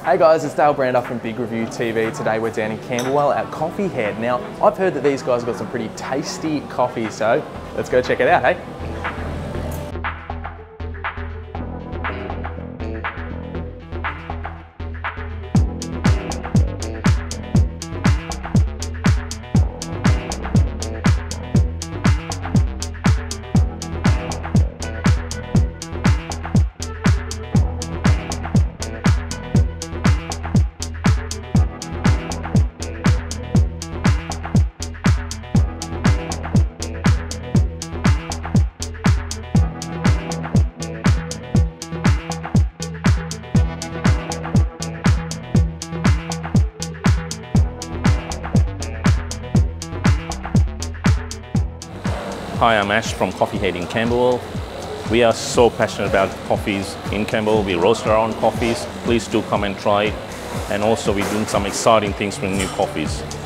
Hey guys, it's Dale Brander from Big Review TV. Today we're down in Camberwell at Coffee Head. Now, I've heard that these guys have got some pretty tasty coffee, so let's go check it out, hey? Hi, I'm Ash from Coffee Head in Camberwell. We are so passionate about coffees in Camberwell. We roast our own coffees. Please do come and try. And also we're doing some exciting things with new coffees.